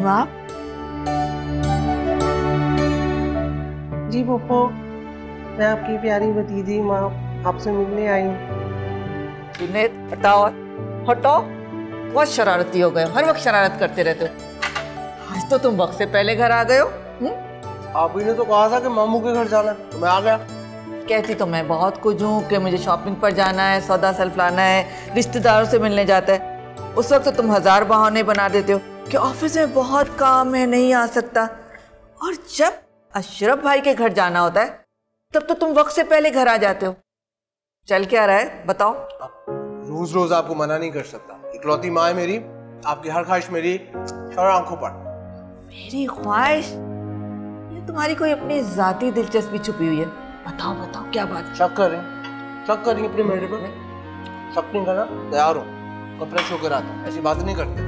इमाम। जी पप्पो, मैं आपकी प्यारी भतीजी माँ आपसे मिलने आई हूँ। जुनैद हटाओ, हटाओ, बहुत शरारती हो गए, हर वक्त शरारत करते रहते हो। आज तो तुम वक्त से पहले घर आ गए हो। आप ही ने तो कहा था कि मामू के घर जाना, तो मैं आ गया। कहती तो मैं बहुत कुछ हूँ कि मुझे शॉपिंग पर जाना है, सौदा सल्फ लाना है, रिश्तेदारों से मिलने जाता है। उस वक्त तो तुम हजार बहाने बना देते हो कि ऑफिस में बहुत काम है, नहीं आ सकता। और जब अशरफ भाई के घर जाना होता है तब तो तुम वक्त से पहले घर आ जाते हो। चल क्या रहा है बताओ। रोज रोज आपको मना नहीं कर सकता, इकलौती माँ है मेरी, आपकी हर ख्वाहिश मेरी और आंखों पर। मेरी ख्वाहिश? ये तुम्हारी कोई अपनी जाती दिलचस्पी छुपी हुई है। बताओ बताओ क्या बात। शक कर रही अपने मेरे पर। शक नहीं करना, तैयार हो, कपड़े शो कर आता, ऐसी बात नहीं करते।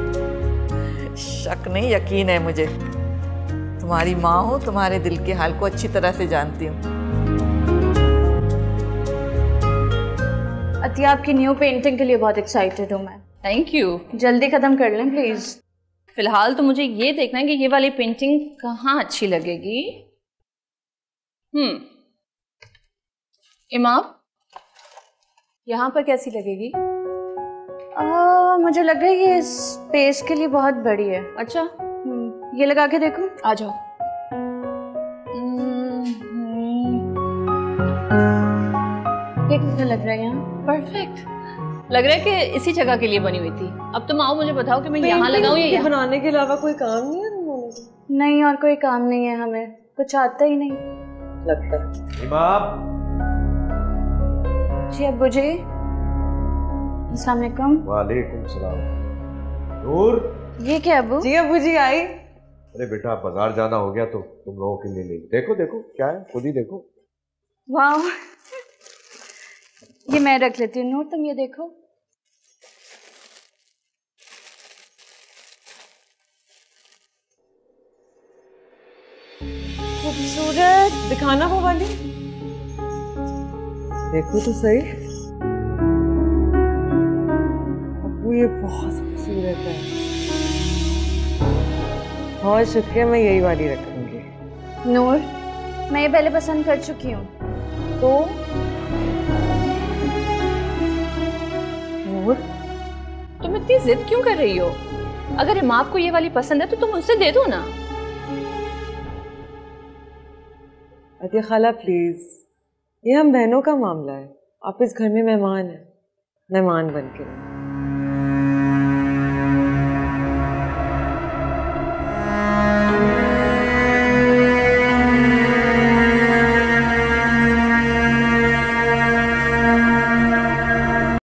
शक नहीं, यकीन है मुझे। तुम्हारी माँ हूँ, तुम्हारे दिल के हाल को अच्छी तरह से जानती हूँ। अतिया, आपकी न्यू पेंटिंग के लिए बहुत एक्साइटेड हूँ मैं। Thank you. जल्दी खत्म कर लें प्लीज। फिलहाल तो मुझे ये देखना है कि ये वाली पेंटिंग कहाँ अच्छी लगेगी। इमाम, यहाँ पर कैसी लगेगी? मुझे लग रहा है ये स्पेस के लिए बहुत बड़ी है। अच्छा, ये लगा के देखो। आ जाओ। ये कैसा लग रहा है यहाँ? परफेक्ट लग रहा है कि इसी जगह के लिए बनी हुई थी। अब तुम आओ, मुझे बताओ कि मैं यहाँ लगाऊं या यहाँ? बनाने के अलावा कोई काम नहीं है तुम? नहीं, और कोई काम नहीं है, हमें कुछ आता ही नहीं लगता है। इमाम। जी अब्बू जी। अस्सलाम वालेकुम। वालेकुम सलाम। नूर। ये क्या अब्बू? जी अब्बू जी आई। अरे बेटा, बाजार जाना हो गया तो तुम लोगों के लिए नहीं। देखो देखो क्या है, खुद ही देखो। वाह, ये मैं रख लेती हूँ। नूर तुम ये देखो। खूबसूरत। दिखाना वो वाली, देखो तो सही। अब्बू ये बहुत खूबसूरत है। बहुत शुक्रिया, मैं यही वाली रखूंगी। नूर, मैं ये पहले पसंद कर चुकी हूँ। तो नूर, तुम इतनी जिद क्यों कर रही हो? अगर इमाम को ये वाली पसंद है तो तुम उनसे दे दो ना। अतिया खाला प्लीज, ये हम बहनों का मामला है। आप इस घर में मेहमान हैं, मेहमान बन के।